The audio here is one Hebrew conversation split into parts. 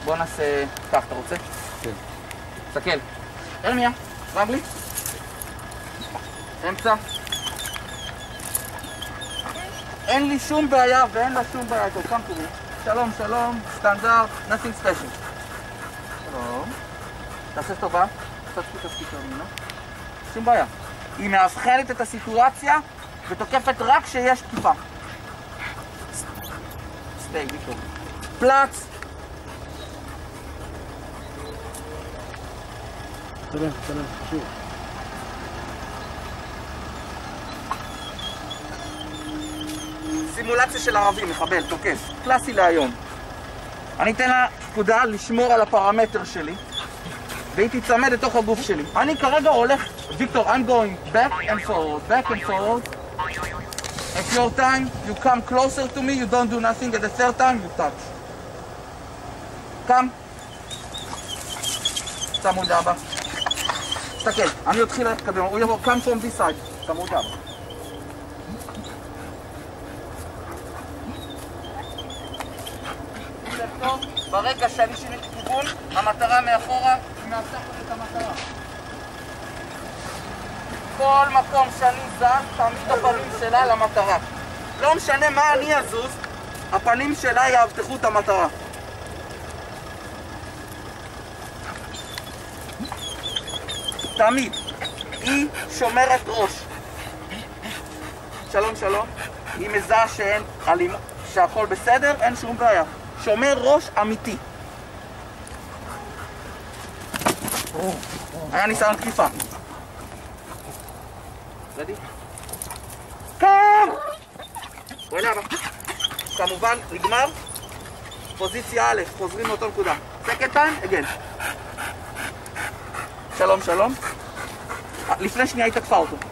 בוא נעשה... כך, אתה רוצה? כן. תסתכל. הרמיה, רגלי. אמצע. אין לי שום בעיה ואין לה שום בעיה. טוב, come to me. שלום, שלום, סטנדרט, nothing special. שלום. תעשה טובה. קצת תפקיד ממנו. שום בעיה. היא מאבחנת את הסיטואציה ותוקפת רק כשיש תקיפה. סטייק, ביקור. פלץ. שלום, חשוב. סימולציה של ערבי, מחבל, תוקף. קלאסי להיום. אני אתן לה פקודה לשמור על הפרמטר שלי והיא תצמד לתוך הגוף שלי. אני כרגע הולך, ויקטור, I'm going back and forward, back and forward. At your time, you come closer to me, you don't do nothing. At the third time, you touch. come. צמוד אבא. תסתכל, אני אתחיל ללכת קדימה, הוא יבוא, come from this side. צמוד אבא. ברגע שאני שיניתי כיוון, המטרה מאחורה היא מאבטחת את המטרה. כל מקום שאני זז, תמיד הפנים שלה למטרה. לא משנה מה אני אזוז, הפנים שלה יאבטחו את המטרה. תמיד. היא שומרת ראש. שלום שלום. היא מזהה שאין אלימות, שהכל בסדר, אין שום בעיה. שומר ראש אמיתי. היה ניסיון תקיפה. רדי? קם! וואלה אבא. כמובן, נגמר. פוזיציה א', חוזרים לאותו נקודה. סקנד טיים, again. שלום, שלום. לפני שנייה היא תקפה אותו.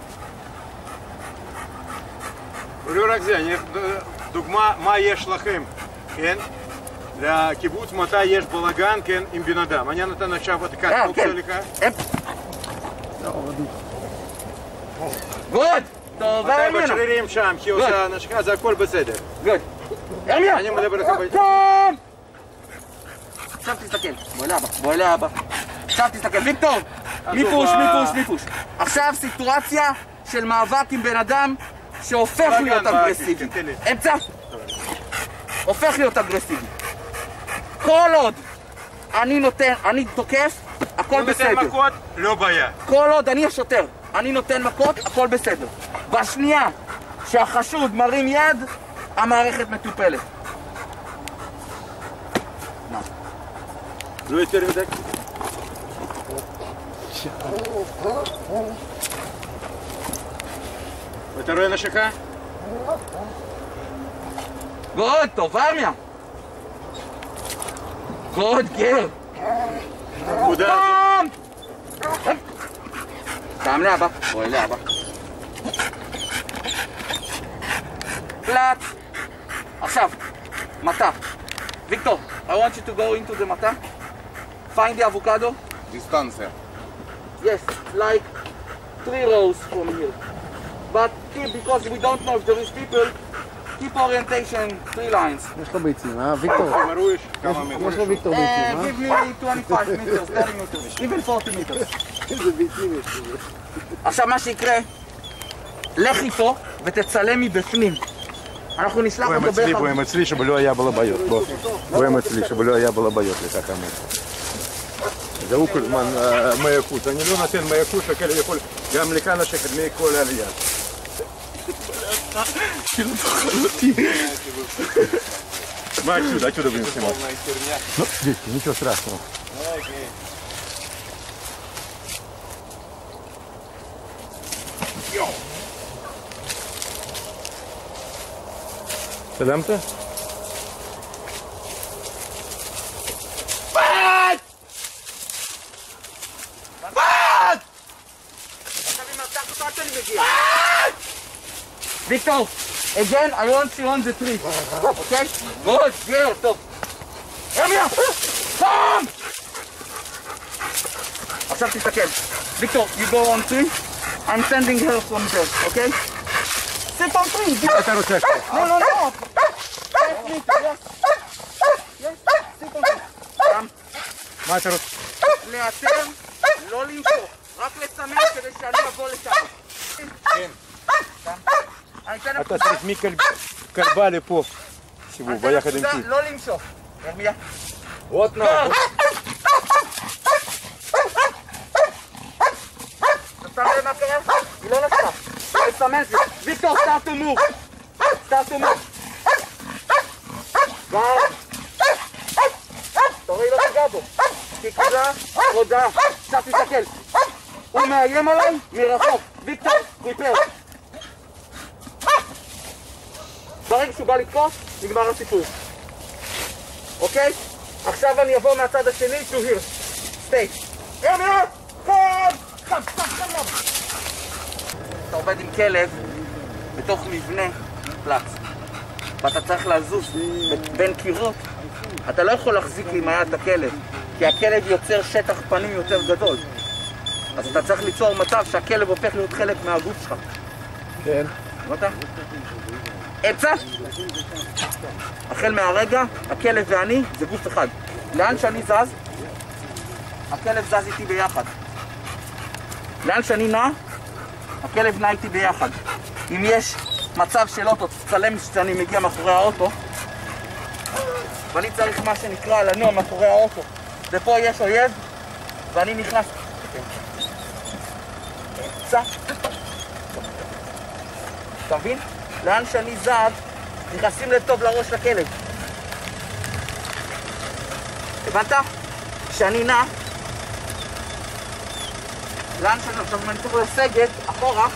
לא רק זה, דוגמה מה יש לכם, כן? לקיבוץ מתי יש בלגן, כן, עם בן אדם. אני נותן עכשיו את כך אופציה לך. גוד! טוב, מתי בשרירים שם, כי עושה נשכה, זה הכל בסדר. גוד. הרמיה! אני מדבר לך ביתי. קום! עכשיו תסתכל. בוא אלי אבא. עכשיו תסתכל. ויקטור! מיפוש. עכשיו סיטואציה של מאבק עם בן אדם שהופך להיות אגרסיבי. אמצע! הופך להיות אגרסיבי. כל עוד אני תוקף, הכל בסדר. נותן מכות, לא בעיה. כל עוד אני השוטר, אני נותן מכות, הכל בסדר. בשנייה שהחשוד מרים יד, המערכת מטופלת. לא יותר מדי. אתה רואה נשקה? גוד, טוב, ארמיה. גוד, גר. קם! קם לאבא, בוא לאבא. פלט. עכשיו, מטה. ויקטור, I want you to go into the mata. Find the avocado. Distancia. Yes, like 3 rows from here. But keep, because we don't know if there is people, keep orientation 3 lines. יש לו ביצים, ויקטור? יש לו ויקטור ביצים, Give me 25 meters, 30 meters, even 40 meters. איזה ביצים יש לו. עכשיו מה שיקרה, לך איתו ותצלם מבפנים. אנחנו נשלח אותו ביחד. בוהם אצלי שבלא היה בו בעיות. בוהם אצלי שבלא היה בו בעיות לכך אמור. זהו כל זמן מייקות. אני לא נותן מייקות שכאלה יכול גם לכאן לשקט מכל העלייה. כאילו תאכל אותי. מה отсюда будем снимать? Ну, здесь, ничего страшного. סלמת? ויקטור, again, I want you on the tree, okay? Good, good, טוב. הרמיה! קום! עכשיו תסתכל. ויקטור, you go on tree, I'm sending her from there, okay? Sit on tree! אתה רוצה? No, no, no! Yes, yes, sit on tree. מה אתה רוצה? לאתר, לא למשוך, רק לסמן כדי שאני אבוא לשם. כן. אני אתן אתה נקודה. צריך מכלבה לפה. סיבוב, ביחד עם נקודה, תי. לא למשוך. ירמיה. עוד נא. אתה שם לב מה קרה? היא לא נסעה. היא מסמן את זה. ויקטור, start to move. start to move. גם. תורי לא תיגע בו. תקרא, הודעה. עכשיו תסתכל. הוא מאיים עליי מרחוק. ויקטור, פריפר. ברגע שהוא בא לתקוף, נגמר הסיפור. אוקיי? עכשיו אני אבוא מהצד השני, to here. stay. ירמיה! חם! אתה עובד עם כלב בתוך מבנה פלץ. ואתה צריך לזוז בין קירות. אתה לא יכול להחזיק עם היד את הכלב, כי הכלב יוצר שטח פנים יותר גדול. אז אתה צריך ליצור מצב שהכלב הופך להיות חלק מהגוף שלך. כן. הבנת? אמצע? החל מהרגע, הכלב ואני זה גוף אחד. לאן שאני זז, הכלב זז איתי ביחד. לאן שאני נע, הכלב נע איתי ביחד. אם יש מצב של אוטו, תצלם שאני מגיע מאחורי האוטו, ואני צריך מה שנקרא לנוע מאחורי האוטו. ופה יש אויב, ואני נכנס. אמצע. אתה מבין? לאן שאני זז, נכנסים לב טוב לראש לכלב. הבנת? כשאני נע, לאן שאני עכשיו מנצח לסגת, אחורה,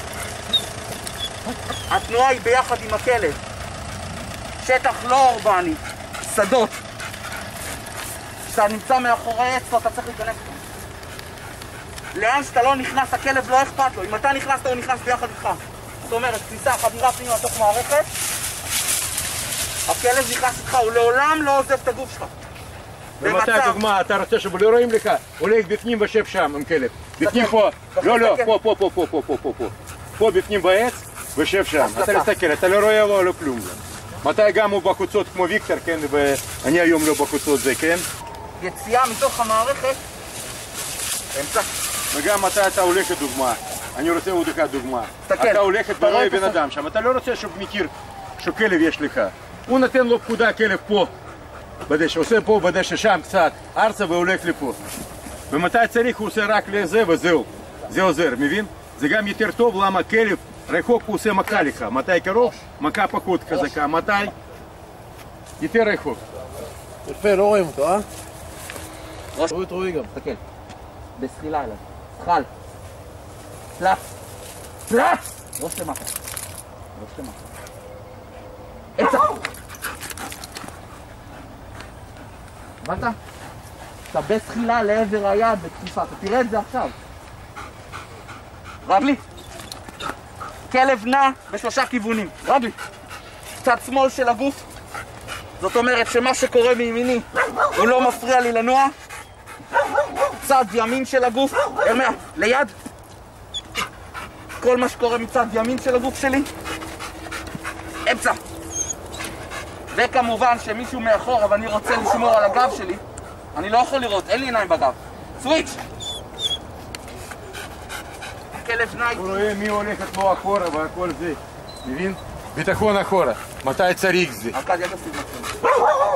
התנועה היא ביחד עם הכלב. שטח לא אורבני, שדות. כשאתה נמצא מאחורי עץ, אתה צריך להיכנס. לאן שאתה לא נכנס, הכלב לא אכפת לו. אם אתה נכנסת, הוא נכנס ביחד איתך. זאת אומרת, כניסה, חדירה פנימה לתוך מערכת, הכלב נכנס איתך, הוא לעולם לא עוזב את הגוף שלך. ומתי הדוגמה, אתה רוצה שלא רואים לך? הולך בפנים ושב שם עם כלב. בפנים פה, לא, פה. פה בפנים בעץ ושב שם. אתה מסתכל, אתה לא רואה לו כלום. מתי גם הוא בחוצות כמו ויקטור, כן? ואני היום לא בחוצות זה, כן? יציאה מתוך המערכת, אמצע. וגם מתי אתה הולך לדוגמה. אני רוצה עוד אחד דוגמה. תסתכל. אתה הולכת ורואה בן אדם שם, אתה לא רוצה שהוא מכיר שכלב יש לך. הוא נותן לו פקודה כלב פה. בדשא, עושה פה בדשא שם קצת, ארצה והולך לפה. ומתי צריך הוא עושה רק לזה וזהו. זה עוזר, מבין? זה גם יותר טוב, למה כלב רחוק הוא עושה מכה לך. מתי קרוב? מכה פחות חזקה. מתי? יותר רחוק. יפה, לא רואים אותו, אה? ראש. רואי גם. תסתכל. בסחילה אליו. זחל. פלץ. פלץ! ראש למטה. ראש למטה. אמצע! הבנת? אתה בסחילה לעבר היד בתקיפה. אתה תראה את זה עכשיו. רגלי. כלב נע בשלושה כיוונים. רגלי. צד שמאל של הגוף. זאת אומרת שמה שקורה מימיני הוא לא מפריע לי לנוע. צד ימין של הגוף. ירמיה, ליד. כל מה שקורה מצד ימין של הגוף שלי. אמצע. וכמובן שמישהו מאחורה ואני רוצה לשמור על הגב שלי, אני לא יכול לראות, אין לי עיניים בגב. סוויץ'. כלב נע. הוא רואה מי הולכת לו אחורה והכל זה. מבין? ביטחון אחורה. מתי צריך זה? ארכדיה תפסיד מצלם.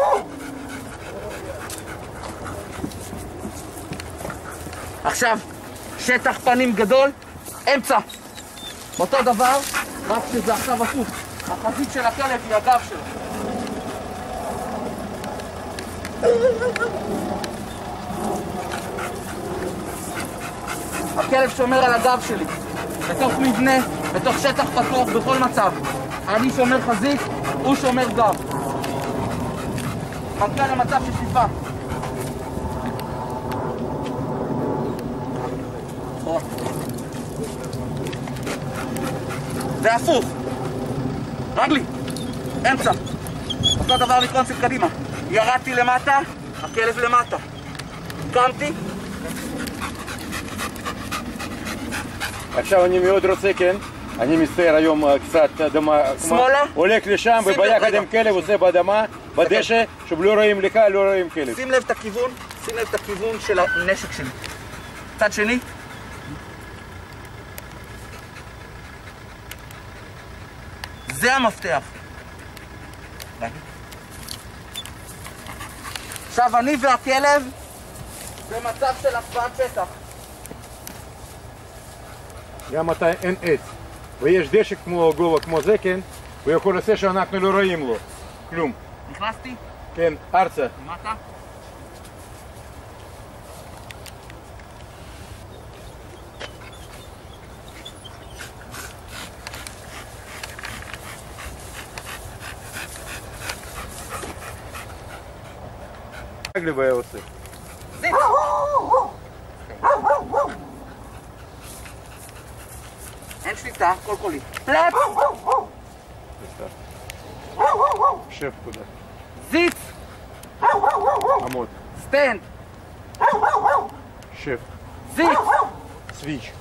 עכשיו, שטח פנים גדול, אמצע. אותו דבר, רק שזה עכשיו הפוך. החזית של הכלב היא הגב שלו. הכלב שומר על הגב שלי, בתוך מבנה, בתוך שטח פתוח, בכל מצב. אני שומר חזית, הוא שומר גב. מנכ"ל למצב של שליפה. והפוך. רגלי, אמצע. אותו דבר מקונסט קדימה. ירדתי למטה, הכלב למטה. קמתי. עכשיו אני מאוד רוצה, כן? אני מצטער היום קצת אדמה. שמאלה? הולך לשם וביחד עם כלב עושה באדמה בדשא, שוב לא רואים לך, לא רואים כלב. שים לב את הכיוון של הנשק שלי. צד שני. זה המפתח. עכשיו אני והכלב במצב של הקפאת שטח. גם מתי אין עץ, ויש דשא כמו גובה, כמו זה, כן, הוא יכול לעשות שאנחנו לא רואים לו כלום. נכנסתי? כן, ארצה. למטה? רגלי היה עושה. זיפ! אין שליטה, קול קולי. פלאפ! שב כודה. זיפ! עמוד. סטנד! שב. זיפ! סוויץ'.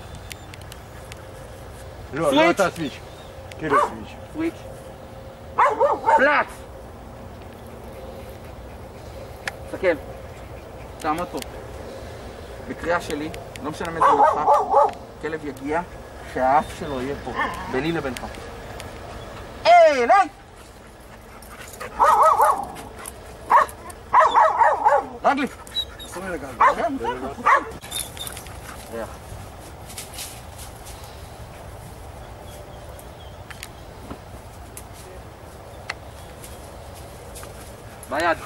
לא, סוויץ'. לא אתה סוויץ'. כלב סוויץ'. סוויץ'. פלאט! תסתכל. תעמוד פה. בקריאה שלי, לא משנה מאיזה מרחק, כלב יגיע שהאף שלו יהיה פה, ביני לבינך. היי, ליי! רגלי! אסור לי לגעת. ריח. ביד.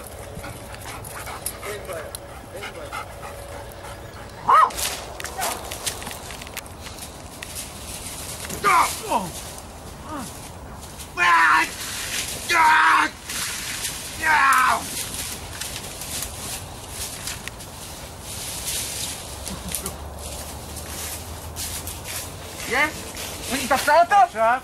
תפסה אותו? עכשיו,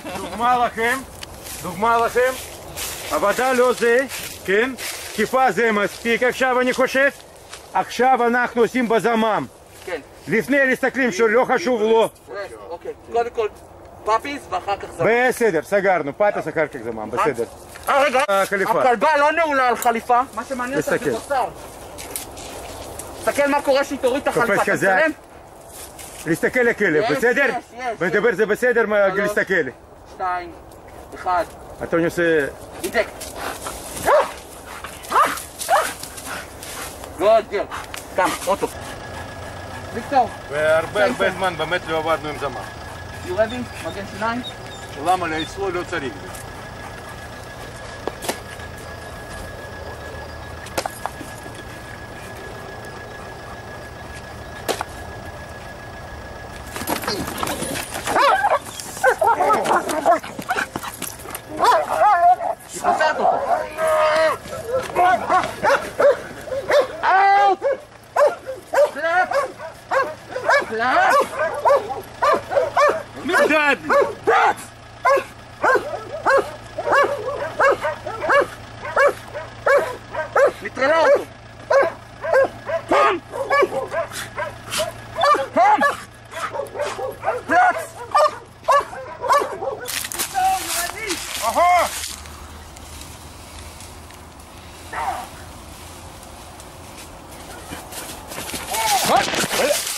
דוגמה לכם, עבודה לא זה, כן? תקיפה זה מספיק עכשיו אני חושב, עכשיו אנחנו עושים בזמם. כן. לפני להסתכלים שלא חשוב לו. אוקיי, קודם כל פאפיס ואחר כך זמם. בסדר, סגרנו, פאפיס אחר כך זמם, בסדר. רגע, החליפה. הכלבה לא נעולה על חליפה, מה שמעניין אותה זה בשר. תסתכל מה קורה שהיא תוריד את החליפה, אתה מצלם? להסתכל לכלב, בסדר? ונדבר זה בסדר להסתכל. 2, 1. אתה עושה... איתק. גוד גר. קם, אוטו. ויקטור. והרבה זמן באמת לא עבדנו עם זמן. You ready? מגן שיניים? למה לאצלו לא צריך? פוצעת אותו. פלאפ! פלאפ! מדד! נטרלה אותו. קום! קום! פלאפ! What?